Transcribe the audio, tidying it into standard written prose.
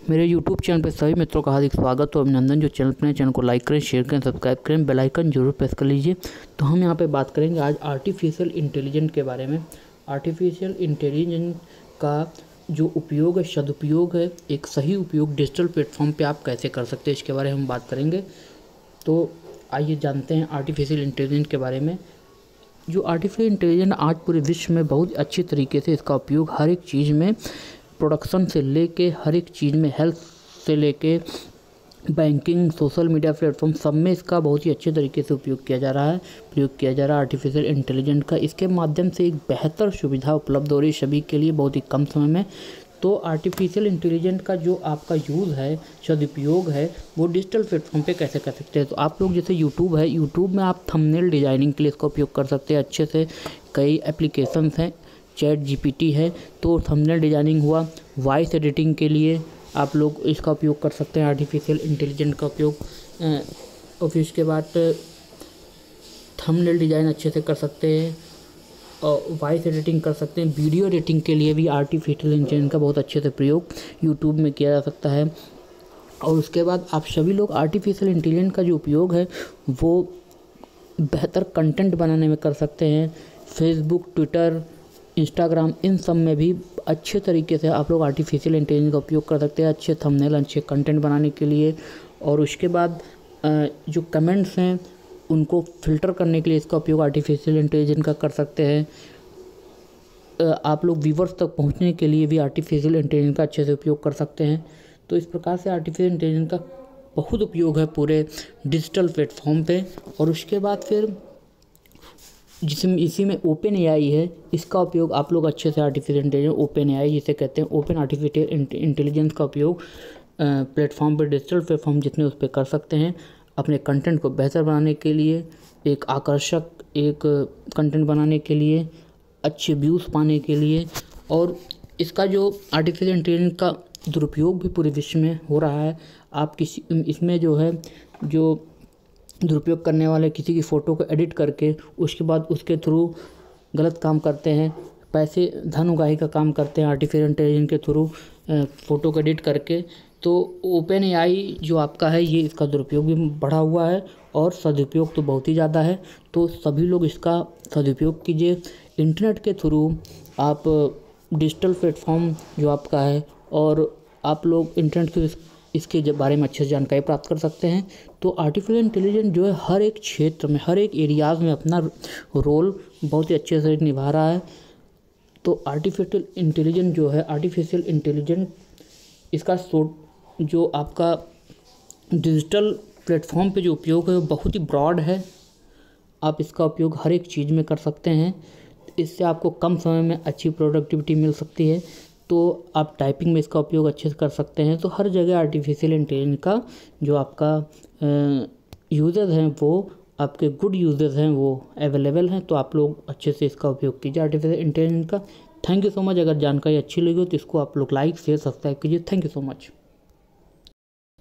मेरे YouTube channel पर सभी मित्रों का हार्दिक स्वागत और अभिनंदन। जो चैनल को लाइक करें, शेयर करें, सब्सक्राइब करें, बेल आइकन जरूर प्रेस कर लीजिए। तो हम यहाँ पे बात करेंगे आज आर्टिफिशियल इंटेलिजेंस के बारे में। आर्टिफिशियल इंटेलिजेंस का जो उपयोग है, सदुपयोग है, एक सही उपयोग डिजिटल प्लेटफॉर्म पे आप कैसे कर सकते हैं, इसके बारे में हम बात करेंगे। तो आइए जानते हैं आर्टिफिशियल इंटेलिजेंस के बारे में। जो आर्टिफिशियल इंटेलिजेंस आज पूरे विश्व में बहुत अच्छी तरीके से इसका उपयोग हर एक चीज़ में, प्रोडक्शन से लेके हर एक चीज़ में, हेल्थ से लेके बैंकिंग, सोशल मीडिया प्लेटफॉर्म, सब में इसका बहुत ही अच्छे तरीके से प्रयोग किया जा रहा है आर्टिफिशियल इंटेलिजेंस का। इसके माध्यम से एक बेहतर सुविधा उपलब्ध हो रही है सभी के लिए बहुत ही कम समय में। तो आर्टिफिशियल इंटेलिजेंस का जो आपका यूज़ है, सदुपयोग है, वो डिजिटल प्लेटफॉर्म पे कैसे कर सकते हैं। तो आप लोग जैसे यूट्यूब है, यूट्यूब में आप थंबनेल डिजाइनिंग के लिए इसका उपयोग कर सकते हैं अच्छे से। कई एप्लीकेशंस हैं, ChatGPT है, तो थंबनेल डिजाइनिंग हुआ। वॉइस एडिटिंग के लिए आप लोग इसका उपयोग कर सकते हैं आर्टिफिशियल इंटेलिजेंस का उपयोग। और फिर उसके बाद थंबनेल डिज़ाइन अच्छे से कर सकते हैं और वॉइस एडिटिंग कर सकते हैं। वीडियो एडिटिंग के लिए भी आर्टिफिशियल इंटेलिजेंस का बहुत अच्छे से प्रयोग यूट्यूब में किया जा सकता है। और उसके बाद आप सभी लोग आर्टिफिशियल इंटेलिजेंस का जो उपयोग है वो बेहतर कंटेंट बनाने में कर सकते हैं। फेसबुक, ट्विटर, इंस्टाग्राम, इन सब में भी अच्छे तरीके से आप लोग आर्टिफिशियल इंटेलिजेंस का उपयोग कर सकते हैं अच्छे थंबनेल, अच्छे कंटेंट बनाने के लिए। और उसके बाद जो कमेंट्स हैं उनको फ़िल्टर करने के लिए इसका उपयोग आर्टिफिशियल इंटेलिजेंस का कर सकते हैं। आप लोग व्यूवर्स तक पहुंचने के लिए भी आर्टिफिशियल इंटेलिजेंस का अच्छे से उपयोग कर सकते हैं। तो इस प्रकार से आर्टिफिशियल इंटेलिजेंस का बहुत उपयोग है पूरे डिजिटल प्लेटफॉर्म पे। और उसके बाद फिर इसी में ओपन एआई है, इसका उपयोग आप लोग अच्छे से आर्टिफिशियल इंटेलिजेंस, ओपन एआई जिसे कहते हैं, ओपन आर्टिफिशियल इंटेलिजेंस का उपयोग प्लेटफॉर्म पर, डिजिटल प्लेटफॉर्म जितने उस पर कर सकते हैं अपने कंटेंट को बेहतर बनाने के लिए, एक आकर्षक एक कंटेंट बनाने के लिए, अच्छे व्यूज़ पाने के लिए। और इसका जो आर्टिफिशियल इंटेलिजेंस का दुरुपयोग भी पूरे विश्व में हो रहा है। आप किसी इसमें जो है, जो दुरुपयोग करने वाले किसी की फ़ोटो को एडिट करके उसके बाद उसके थ्रू गलत काम करते हैं, पैसे धन उगाही का काम करते हैं आर्टिफिशियल इंटेलिजेंस के थ्रू फ़ोटो को एडिट करके। तो ओपन एआई जो आपका है, ये इसका दुरुपयोग भी बढ़ा हुआ है और सदुपयोग तो बहुत ही ज़्यादा है। तो सभी लोग इसका सदुपयोग कीजिए। इंटरनेट के थ्रू आप डिजिटल प्लेटफॉर्म जो आपका है, और आप लोग इंटरनेट के इसके बारे में अच्छे से जानकारी प्राप्त कर सकते हैं। तो आर्टिफिशियल इंटेलिजेंस जो है हर एक क्षेत्र में, हर एक एरियाज़ में अपना रोल बहुत ही अच्छे से निभा रहा है। तो आर्टिफिशियल इंटेलिजेंस जो है, आर्टिफिशियल इंटेलिजेंस इसका जो आपका डिजिटल प्लेटफॉर्म पे जो उपयोग है वो बहुत ही ब्रॉड है। आप इसका उपयोग हर एक चीज़ में कर सकते हैं। इससे आपको कम समय में अच्छी प्रोडक्टिविटी मिल सकती है। तो आप टाइपिंग में इसका उपयोग अच्छे से कर सकते हैं। तो हर जगह आर्टिफिशियल इंटेलिजेंस का जो आपका यूज़र्स हैं, वो आपके गुड यूज़र्स हैं, वो अवेलेबल हैं। तो आप लोग अच्छे से इसका उपयोग कीजिए आर्टिफिशियल इंटेलिजेंस का। Thank you so much. अगर जानकारी अच्छी लगी हो तो इसको आप लोग लाइक, शेयर, सब्सक्राइब कीजिए। Thank you so much.